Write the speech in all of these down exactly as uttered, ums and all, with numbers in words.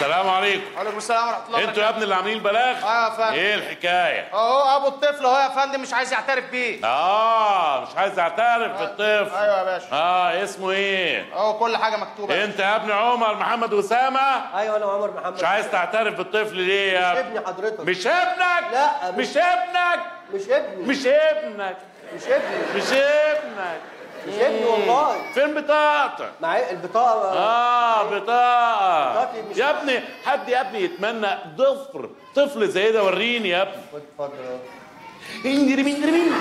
السلام عليكم. وعليكم السلام ورحمه الله وبركاته. انتوا يا ابني اللي عاملين البلاغ؟ اه يا فندم. ايه الحكايه؟ اهو ابو الطفل اهو يا فندم مش عايز يعترف بيه. اه مش عايز يعترف بالطفل. ايوه يا باشا. اه اسمه ايه؟ اهو كل حاجه مكتوبه. انت يا ابن عمر محمد اسامه؟ ايوه انا عمر محمد. مش عايز تعترف بالطفل ليه يا مش ابني حضرتك. مش ابنك؟ لا مش, مش ابنك. مش ابني. مش ابنك. مش ابني. مش ابنك. مش ابني والله. فين بطاقتك؟ معايا البطاقه. اه بطاقه. بطاقتي مش يا ابني حد يا ابني يتمنى ضفر طفل زي ده وريني يا ابني. اتفضل اهو. اندري مين مين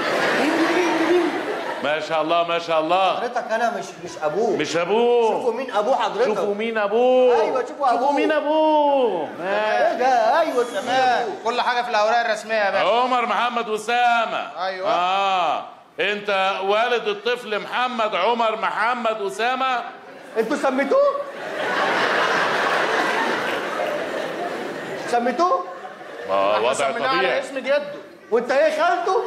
ما شاء الله ما شاء الله. حضرتك انا مش مش ابوه. مش ابوه. شوفوا مين ابوه حضرتك. شوفوا مين ابوه. ايوه شوفوا ابوه. شوفوا مين ابوه. ايه ده؟ ايوه تمام. كل حاجه في الاوراق الرسميه يا باشا. عمر محمد اسامه. ايوه. اه انت والد الطفل محمد عمر محمد اسامه. انتوا سميتوه؟ سميتوه؟ اه وضع سميناه على طبيعي. اسم جده. وانت ايه خالته؟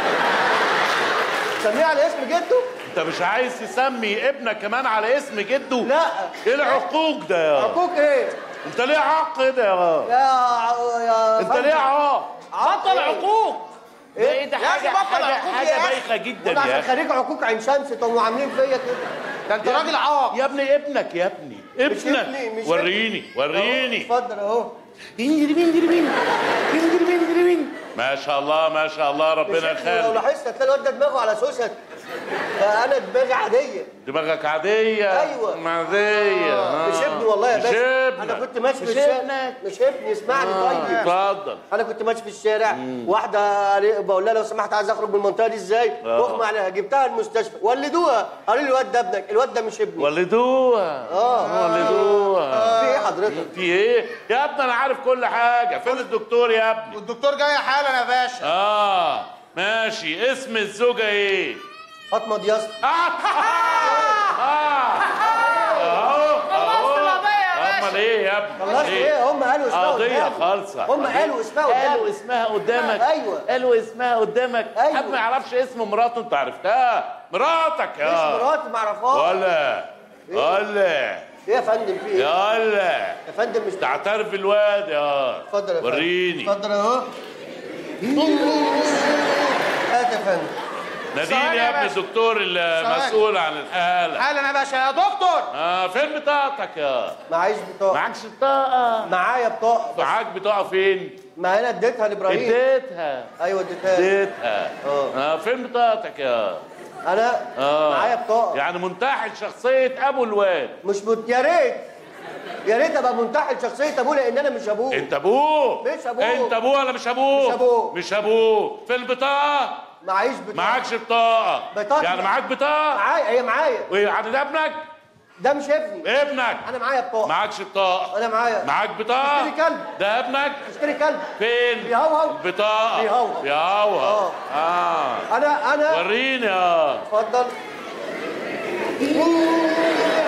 سميه على اسم جده؟ انت مش عايز تسمي ابنك كمان على اسم جده؟ لا. ايه العقوق ده يا؟ عقوق ايه؟ انت ليه عق كده يا؟ يا يا انت ليه عق؟ بطل عقوق. ايه ده؟ حاجه حاجه حاجه بايخه جدا يا يا اخي. خريج عقوق عين شمس طب عاملين فيا كده. ده انت راجل عاق. يا ابني ابنك يا ابني ابنك. مش ابني مش وريني وريني. اتفضل اهو. انجري مين انجري مين انجري مين انجري مين. ما شاء الله ما شاء الله ربنا لو يخليك. لاحظت هتلاقي الواد ده دماغه على سوست. فانا دماغي عاديه. دماغك عاديه. ايوه. عاديه. آه. مش ابني والله يا مش باشا. ابنك. انا كنت ماشي في مش الشارع. ابنك. مش ابني اسمعني آه. طيب. اتفضل. انا كنت ماشي في الشارع مم. واحده بقول لها لو سمحت عايز اخرج من المنطقه دي ازاي؟ واغمى عليها جبتها المستشفى ولدوها قالوا لي الواد ده ابنك الواد ده مش ابني. ولدوها. اه ولدوها. في ايه حضرتك؟ في ايه؟ يا ابني انا عارف كل حاجه. فين الدكتور يا ابني؟ والدكتور جاي حالا يا باشا. اه ماشي. اسم الزوجه ايه؟ فاطمه دياس. اه اه اهو خلصت القضيه يا امال باشا. ايه يا ابني؟ خلاص ايه هم قالوا اسمها قضيه قدامي. خالصه. هم قالوا اسمها قدامي. قالوا اسمها قدامك. ايوه. قالوا اسمها قدامك. أيوة. حد ما يعرفش اسم مراته انت عرفتها؟ مراتك مش يا مراتي ما اعرفهاش. ولا ولا ايه يا فندم في ايه؟ يلا يا فندم مش تعترف بالواد يا. اتفضل يا فندم. وريني. اتفضل اهو. هات يا فندم. ناديني ثواني يا يا ابني باشا. الدكتور المسؤول عن الحاله. حالا يا باشا يا دكتور. اه فين بطاقتك يا؟ معيش بطاقه. معكش بطاقه؟ معايا بطاقه. معاك بطاقه فين؟ ما انا اديتها لابراهيم. اديتها. ايوه اديتها له. اديتها. اه. اه فين بطاقتك يا؟ انا اه معايا بطاقه. يعني منتحل شخصيه ابو الواد. مش مت... يا ريت يا ريت ابقى منتحل شخصيه ابوه لان انا مش ابوه. انت ابوه. مش أبوه. انت ابوه ولا مش ابوه؟ مش أبوه. مش ابوه. فين البطاقه؟ معيش بطاقه. معكش بطاقه. بطاقتي. يعني معاك بطاقه؟ معايا هي معايا. يعني ده ابنك؟ ده مش ابني. ابنك. انا معايا بطاقه. معكش بطاقه. انا معايا. معاك بطاقه؟ اشتري كلب. ده ابنك؟ اشتري كلب. فين؟ بيهوهو. البطاقه بيهوهو. بيهوهو. اه. اه انا انا وريني اه. اتفضل.